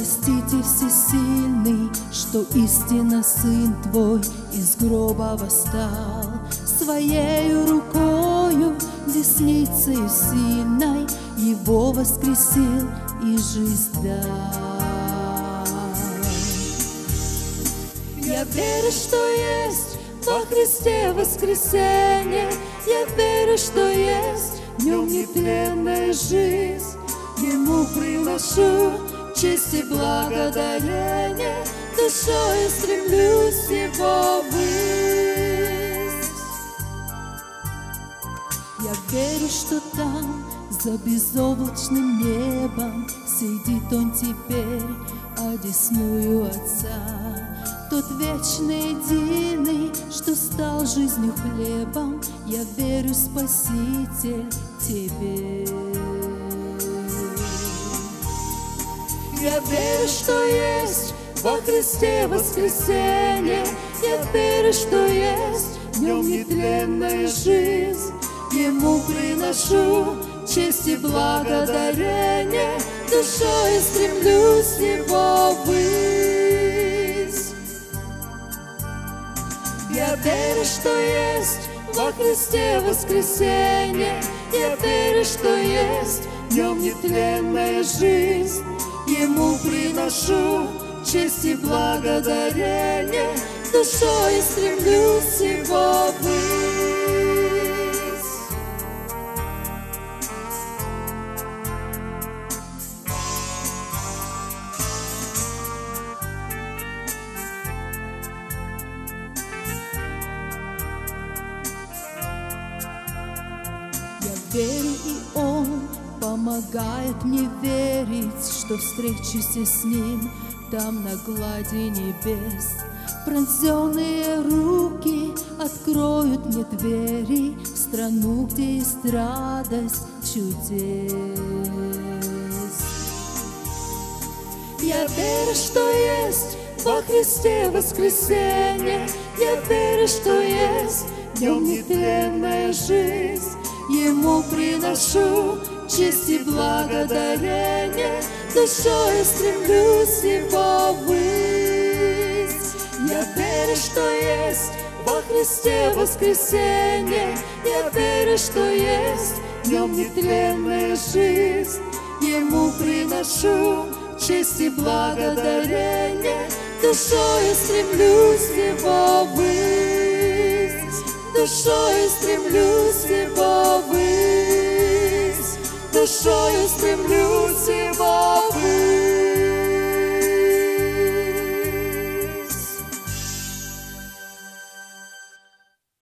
Простите всесильный, что истинно Сын Твой из гроба восстал, Своею рукою, десницею сильной, Его воскресил и жизнь дал. Я верю, что есть во Христе воскресенье, Я верю, что есть в Нем нетленная жизнь. Ему приношу честь и благодарение, душою стремлюсь Его ввысь. Я верю, что там, за безоблачным небом, сидит Он теперь одесную Отца. Тот вечный единый, что стал жизнью хлебом, Я верю, Спаситель, Тебе. Я верю, что есть во Христе воскресенье, Я верю, что есть в Нем нетленная жизнь. Ему приношу честь и благодарение, душою стремлюсь Его ввысь. Я верю, что есть во Христе воскресенье, Я верю, что есть в Нем нетленная жизнь. Ему приношу честь и благодарение, душою стремлюсь Его ввысь. Я верю, и Он помогает мне верить, что встречусь я с Ним там на глади небес. Пронзенные руки откроют мне двери в страну, где есть радость чудес. Я верю, что есть во Христе воскресенье, Я верю, что есть в Нем нетленная жизнь. Ему приношу честь и благодарение, душою стремлюсь Его ввысь. Я верю, что есть во Христе воскресенье, Я верю, что есть в Нем нетленная жизнь. Ему приношу честь и благодарение, душою стремлюсь Его ввысь. Душою стремлюсь Его ввысь, душою стремлюсь.